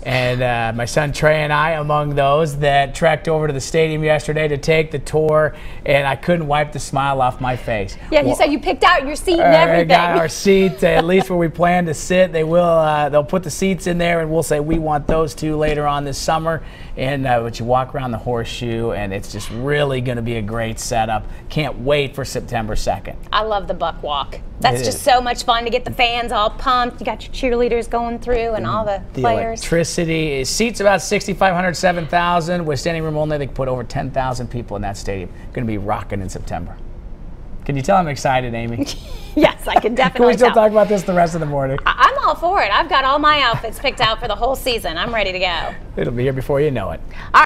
And my son Trey and I among those that trekked over to the stadium yesterday to take the tour, and I couldn't wipe the smile off my face. Yeah, you said you picked out your seat and everything. Got our seat, at least where we plan to sit. They'll put the seats in there, and we'll say we want those two later on this summer. And but you walk around the horseshoe, and it's just really going to be a great setup. Can't wait for September 2nd. I love the buck walk. That's just so much fun to get the fans all pumped. You got your cheerleaders going through and all the players. Electricity. Seats about 6,500, 7,000. With standing room only, they can put over 10,000 people in that stadium. Going to be rocking in September. Can you tell I'm excited, Amy? Yes, I can definitely Can we still tell. talk about this the rest of the morning? I'm all for it. I've got all my outfits picked out for the whole season. I'm ready to go. It'll be here before you know it. All